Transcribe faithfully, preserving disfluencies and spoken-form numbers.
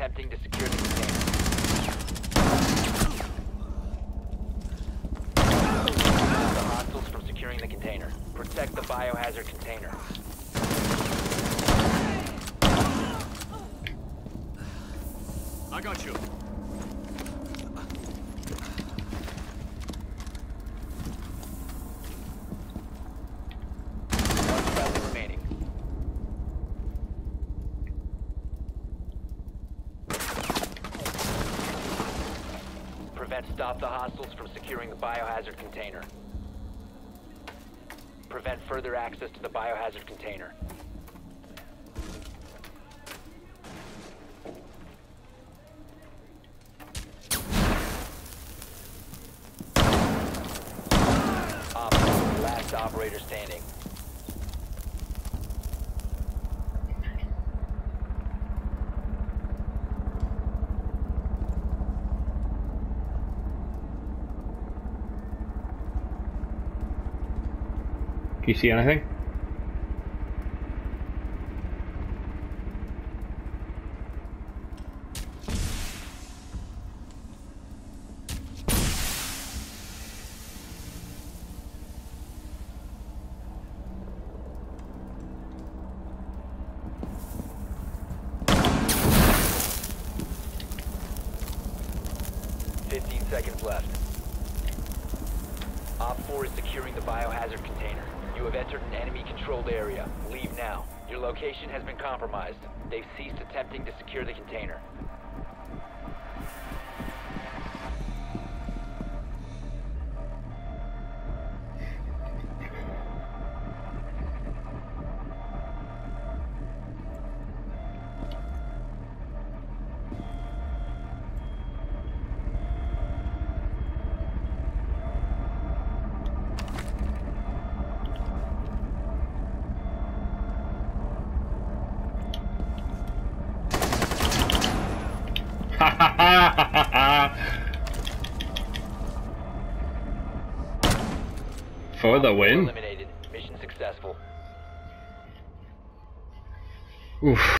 attempting to secure the container. Stop the hostiles from securing the container. Protect the biohazard container. I got you. One friendly remaining. Prevent stop the hostiles from securing the biohazard container. Prevent further access to the biohazard container. Op four, last operator standing. Do you see anything? Fifteen seconds left. Op four is securing the biohazard container. You have entered an enemy-controlled area. Leave now. Your location has been compromised. They've ceased attempting to secure the container. For the win. Eliminated. Mission successful. Oof.